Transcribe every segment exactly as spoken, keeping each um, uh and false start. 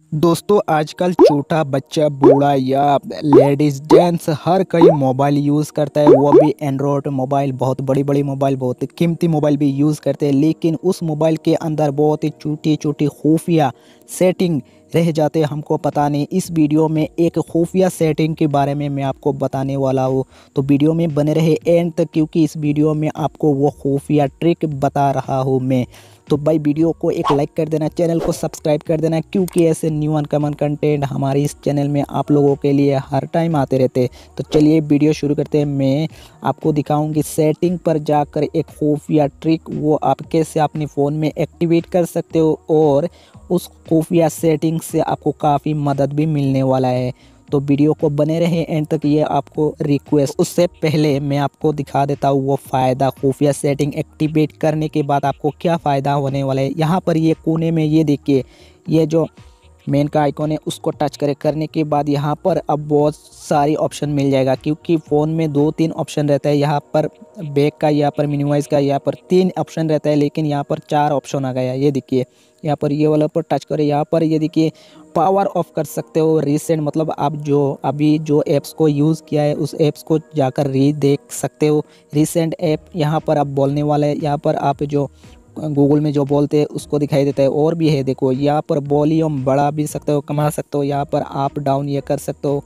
दोस्तों आजकल छोटा बच्चा बूढ़ा या लेडीज जेंट्स हर कोई मोबाइल यूज़ करता है, वो भी एंड्रॉयड मोबाइल, बहुत बड़ी बड़ी मोबाइल, बहुत कीमती मोबाइल भी यूज़ करते हैं। लेकिन उस मोबाइल के अंदर बहुत ही छोटी छोटी खुफिया सेटिंग रह जाते, हमको पता नहीं। इस वीडियो में एक खुफिया सेटिंग के बारे में मैं आपको बताने वाला हूँ, तो वीडियो में बने रहे एंड तक, क्योंकि इस वीडियो में आपको वो खुफिया ट्रिक बता रहा हूँ मैं। तो भाई वीडियो को एक लाइक कर देना, चैनल को सब्सक्राइब कर देना, क्योंकि ऐसे न्यू अनकॉमन कंटेंट हमारे इस चैनल में आप लोगों के लिए हर टाइम आते रहते। तो चलिए वीडियो शुरू करते हैं। मैं आपको दिखाऊंगी सेटिंग पर जाकर एक खुफिया ट्रिक, वो आप कैसे अपने फ़ोन में एक्टिवेट कर सकते हो, और उस खुफिया सेटिंग से आपको काफ़ी मदद भी मिलने वाला है। तो वीडियो को बने रहे एंड तक, ये आपको रिक्वेस्ट। उससे पहले मैं आपको दिखा देता हूँ वो फ़ायदा, खुफिया सेटिंग एक्टिवेट करने के बाद आपको क्या फ़ायदा होने वाला है। यहाँ पर ये कोने में ये देखिए, ये जो मेन का आइकॉन है उसको टच करें। करने के बाद यहाँ पर अब बहुत सारी ऑप्शन मिल जाएगा, क्योंकि फ़ोन में दो तीन ऑप्शन रहता है। यहाँ पर बैक का, यहाँ पर मिनिमाइज़ का, यहाँ पर तीन ऑप्शन रहता है, लेकिन यहाँ पर चार ऑप्शन आ गया। ये देखिए यहाँ पर ये वाला पर टच करें। यहाँ पर ये देखिए पावर ऑफ कर सकते हो, रीसेंट, मतलब आप जो अभी जो ऐप्स को यूज़ किया है उस ऐप्स को जाकर री देख सकते हो। रीसेंट ऐप यहाँ पर आप बोलने वाले हैं, यहाँ पर आप जो गूगल में जो बोलते हैं उसको दिखाई देता है। और भी है, देखो यहाँ पर वॉल्यूम बढ़ा भी सकते हो, कमा सकते हो, यहाँ पर आप डाउन ये कर सकते हो,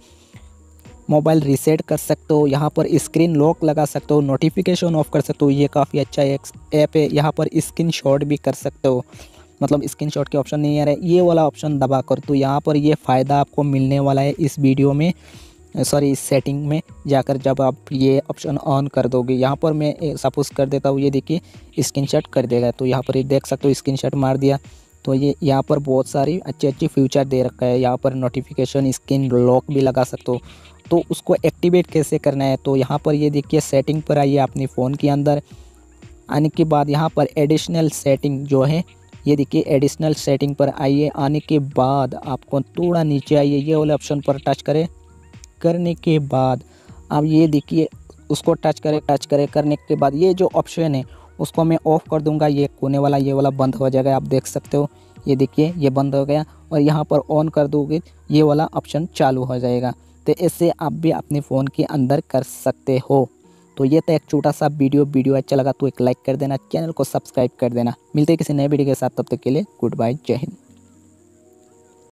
मोबाइल रीसेट कर सकते हो, यहाँ पर स्क्रीन लॉक लगा सकते हो, नोटिफिकेशन ऑफ कर सकते हो। ये काफ़ी अच्छा ऐप है। यहाँ पर स्क्रीन शॉट भी कर सकते हो, मतलब स्क्रीन शॉट के ऑप्शन नहीं आ रहा है, ये वाला ऑप्शन दबा कर। तो यहाँ पर ये फ़ायदा आपको मिलने वाला है इस वीडियो में, सॉरी इस सेटिंग में जाकर, जब आप ये ऑप्शन ऑन कर दोगे। यहाँ पर मैं सपोज कर देता हूँ, ये देखिए स्क्रीनशॉट कर देगा। तो यहाँ पर ये देख सकते हो स्क्रीनशॉट मार दिया। तो ये यहाँ पर बहुत सारी अच्छी अच्छी फीचर दे रखा है। यहाँ पर नोटिफिकेशन, स्क्रीन लॉक भी लगा सकते हो। तो उसको एक्टिवेट कैसे करना है, तो यहाँ पर ये देखिए सेटिंग पर आइए अपने फ़ोन के अंदर। आने के बाद यहाँ पर एडिशनल सेटिंग जो है, ये देखिए एडिशनल सेटिंग पर आइए। आने के बाद आपको थोड़ा नीचे आइए, ये वाले ऑप्शन पर टच करें। करने के बाद अब ये देखिए उसको टच करें, टच करें करने के बाद ये जो ऑप्शन है उसको मैं ऑफ़ कर दूंगा। ये कोने वाला ये वाला बंद हो जाएगा, आप देख सकते हो। ये देखिए ये बंद हो गया, और यहाँ पर ऑन कर दोगे ये वाला ऑप्शन चालू हो जाएगा। तो इससे आप भी अपने फ़ोन के अंदर कर सकते हो। तो ये था एक छोटा सा वीडियो। वीडियो अच्छा लगा तो एक लाइक कर देना, चैनल को सब्सक्राइब कर देना। मिलते हैं किसी नए वीडियो के साथ, तब तक के लिए गुड बाय, जय हिंद।